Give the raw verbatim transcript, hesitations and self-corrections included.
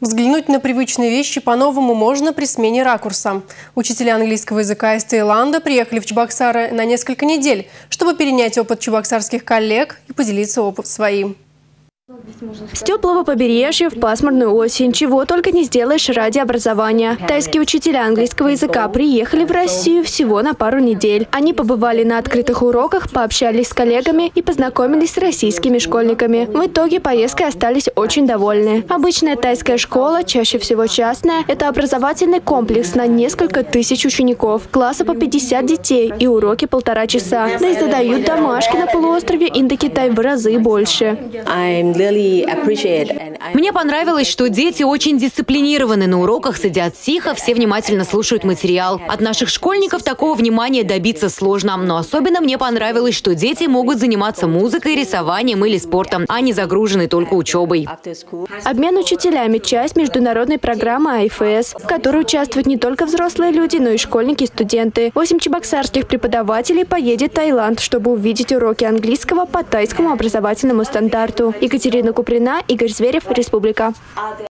Взглянуть на привычные вещи по-новому можно при смене ракурса. Учителя английского языка из Таиланда приехали в Чебоксары на несколько недель, чтобы перенять опыт чебоксарских коллег и поделиться опытом своим. С теплого побережья в пасмурную осень чего только не сделаешь ради образования. Тайские учителя английского языка приехали в Россию всего на пару недель. Они побывали на открытых уроках, пообщались с коллегами и познакомились с российскими школьниками. В итоге поездкой остались очень довольны. Обычная тайская школа, чаще всего частная, это образовательный комплекс на несколько тысяч учеников. Класса по пятьдесят детей и уроки полтора часа. Да и задают домашки на полуострове Индокитай в разы больше. Мне понравилось, что дети очень дисциплинированы на уроках, сидят тихо, все внимательно слушают материал. От наших школьников такого внимания добиться сложно. Но особенно мне понравилось, что дети могут заниматься музыкой, рисованием или спортом, а не загружены только учебой. Обмен учителями – часть международной программы ай эф эс, в которой участвуют не только взрослые люди, но и школьники и студенты. Восемь чебоксарских преподавателей поедет в Таиланд, чтобы увидеть уроки английского по тайскому образовательному стандарту. Екатерина Куприна, Игорь Зверев, Республика.